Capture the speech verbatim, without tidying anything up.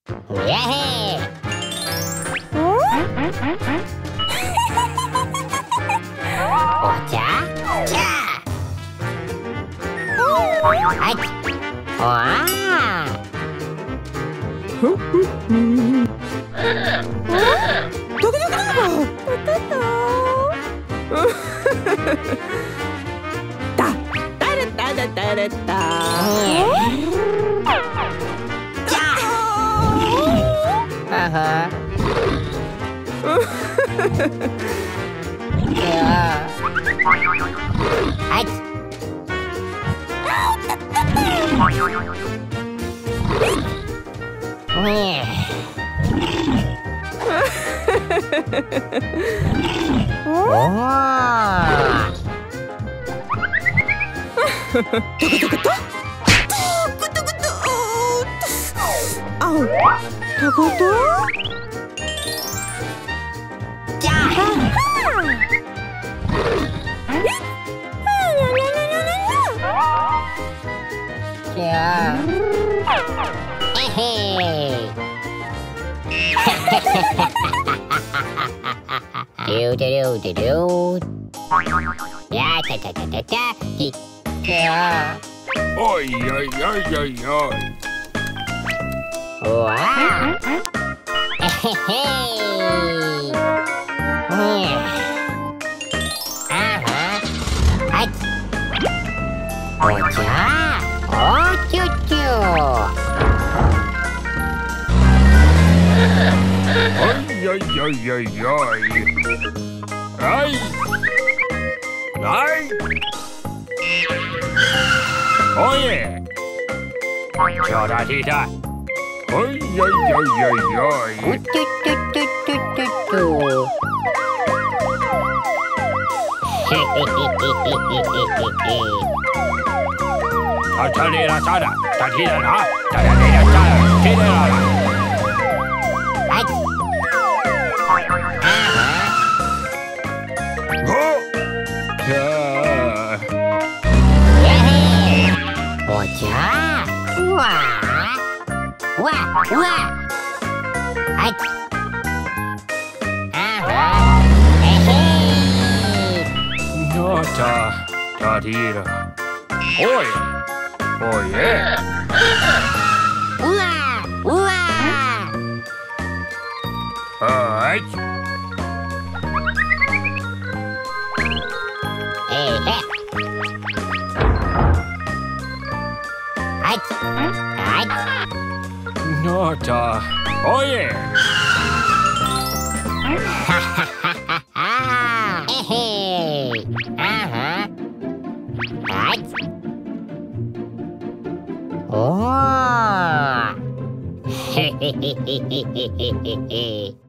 Yay! Ocha, cha. Ay. Wow. Dogo dogo dogo. Ta ta ta ta ta ta. Cha. Uh-huh. Yeah. Ay. Yeah. Oh. Dogo dogo dogo. Dogo dogo dogo. Au. Dogo dogo. Cha. Yeah. Hey. Do do do do do. Yeah, ta ta ta ta ta. Yeah. Oi, oi, oi, oi, oi. Wow. Hey. Yeah. Uh-huh. Ay. Ocha. Oh, choo choo. Oi, oi, oi, oi, oi. Ai. Ai. Oye. Chora, tita. Oi, oi, oi, oi, oi. Tu tu tu tu tu tu. Tatalera tada, tatira na, tatalera tada, tira na. Ay. Go. Yeah. Yeah. Ocha. Wah. Wah, wah. Ay. Uh-huh. Hey. Nota, tatira. Oi. Oh yeah. Wah, wah. Alright. Hey, hey. Ay. Ay. Nota. Oh yeah. Hey. Uh-huh. Ay. Oh. Hey, hey, hey, hey, hey, hey, hey.